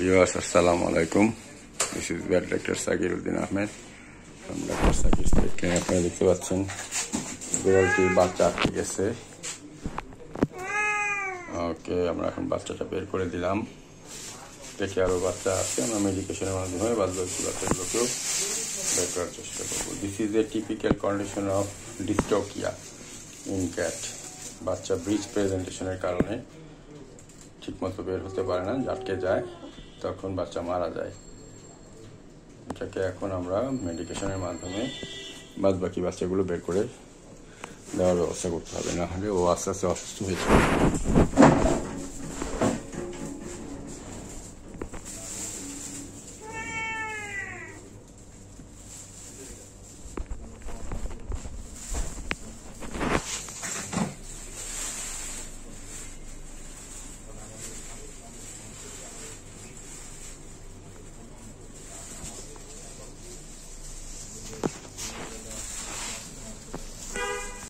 Viewers, Assalamu alaikum. This is Vet Dr. Sagiruddin Ahmed from Dr. Sagir's Pet Clinic. আপনারা দেখতে পাচ্ছেন বিড়ালটি বাচ্চা আটকে গেছে। ওকে, আমরা এখন বাচ্চাটা বের করে দিলাম। দেখে আরও বাচ্চা আছে, আমরা মেডিকেশনের মাধ্যমে বাচ্চাগুলোকেও বের করার চেষ্টা করবো। This is a typical condition of dystocia in cat. বাচ্চা ব্রিজ প্রেজেন্টেশনের কারণে ঠিকমতো বের হতে পারে না, আটকে যায়, তখন বাচ্চা মারা যায়। এটাকে এখন আমরা মেডিকেশনের মাধ্যমে বাদবাকি বাচ্চাগুলো বের করে দেওয়ার ব্যবস্থা করতে হবে, না হলে ও আস্তে আস্তে অসুস্থ হয়ে যাবে।